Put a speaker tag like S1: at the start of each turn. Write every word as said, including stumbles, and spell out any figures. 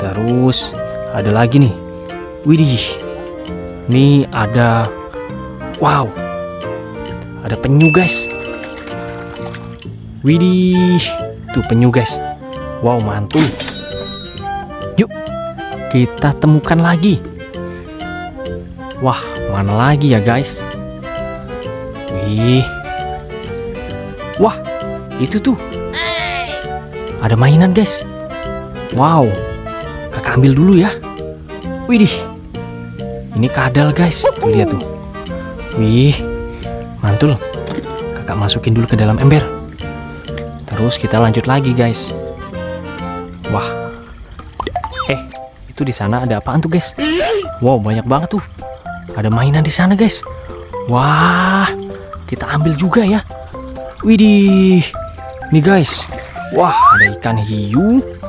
S1: Terus ada lagi nih. Widih. Nih ada, wow, ada penyu guys. Widih, tuh penyu guys. Wow, mantul. Yuk, kita temukan lagi. Wah, mana lagi ya guys? Wih. Wah, itu tuh. Ada mainan guys. Wow, kakak ambil dulu ya. Widih, ini kadal guys. Tuh, lihat tuh. Wih, mantul. Kakak masukin dulu ke dalam ember. Terus kita lanjut lagi guys. Wah, eh itu di sana ada apaan tuh guys? Wow, banyak banget tuh. Ada mainan di sana guys. Wah, kita ambil juga ya. Widih, nih guys. Wah, ada ikan hiu.